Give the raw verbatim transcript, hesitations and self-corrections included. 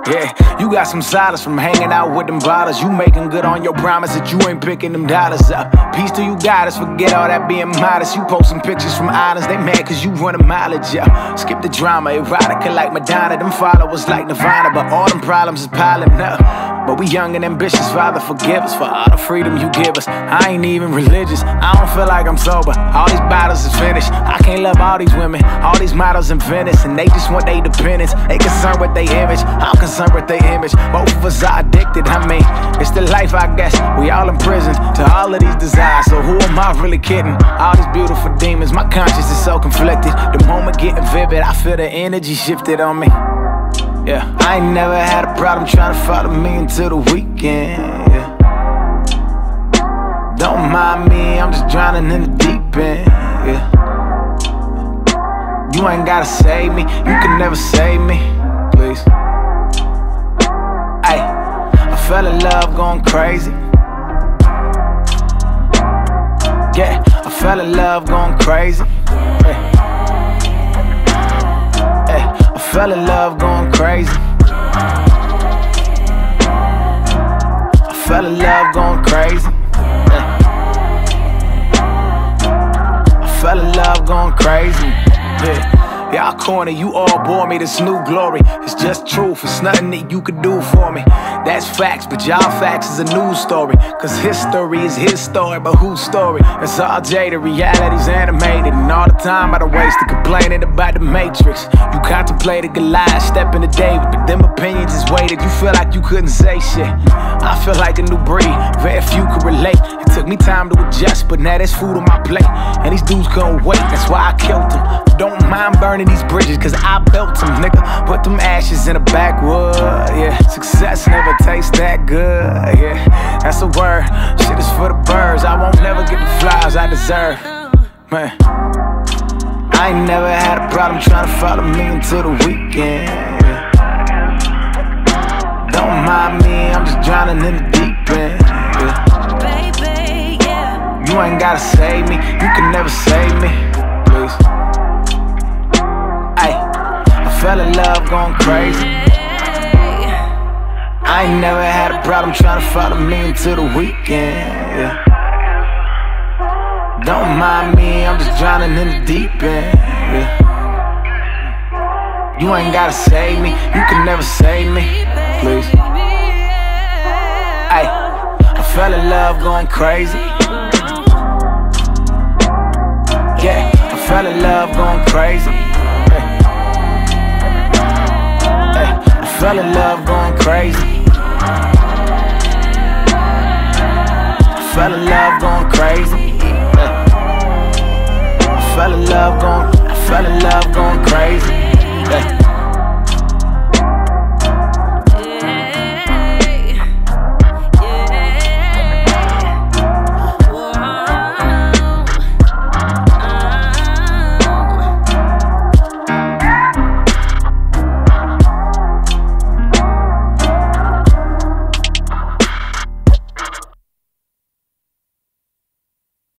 Yeah, you got some solace from hanging out with them bottles. You making good on your promise that you ain't picking them dollars up. Peace to you goddess, forget all that being modest. You posting pictures from islands, they mad cause you running mileage, yeah. Skip the drama, erotica like Madonna. Them followers like Nirvana, but all them problems is piling up. But we young and ambitious, Father forgive us for all the freedom you give us. I ain't even religious, I don't feel like I'm sober. All these bottles is finished, I can't love all these women. All these models in Venice, and they just want their dependence. They concerned with their image, I'm concerned with their image. Both of us are addicted, I mean, it's the life I guess. We all in prison to all of these desires, so who am I really kidding? All these beautiful demons, my conscience is so conflicted. The moment getting vivid, I feel the energy shifted on me. Yeah, I ain't never had a problem trying to follow me until the weekend, yeah. Don't mind me, I'm just drowning in the deep end, yeah. You ain't gotta save me, you can never save me, please. Ay, I fell in love going crazy. Yeah, I fell in love going crazy. Ay. I fell in love going crazy. I fell in love going crazy. Yeah. I fell in love going crazy. Yeah. Y'all corny, you all bore me, this new glory. It's just truth, it's nothing that you could do for me. That's facts, but y'all facts is a news story. Cause history is his story, but whose story? It's all jaded, reality's animated. And all the time I done wasted complaining about the Matrix. You contemplated Goliath, step into David, but them opinions is weighted. You feel like you couldn't say shit. I feel like a new breed, very few could relate. It took me time to adjust, but now there's food on my plate. And these dudes couldn't wait, that's why I killed them. Don't mind burning these bridges, cause I built them, nigga. Put them ashes in a backwood, yeah. Success never tastes that good, yeah. That's a word, shit is for the birds. I won't never get the flowers I deserve, man. I ain't never had a problem trying to follow me until the weekend, yeah. Don't mind me, I'm just drowning in the deep end, yeah. Baby, yeah. You ain't gotta save me, you can never save me, please. I fell in love going crazy. I ain't never had a problem trying to follow me until the weekend, yeah. Don't mind me, I'm just drowning in the deep end, yeah. You ain't gotta save me, you can never save me, please. Ay, I fell in love going crazy. Yeah, I fell in love going crazy. I fell in love going crazy. I fell in love going crazy. I fell in love going, I fell in love going crazy.